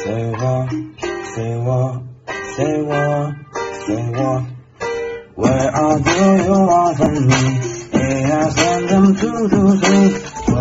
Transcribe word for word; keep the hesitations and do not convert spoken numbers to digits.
Say what, say what, say what, say what. Where are you, you want from me? Hey, I send them to, to, to.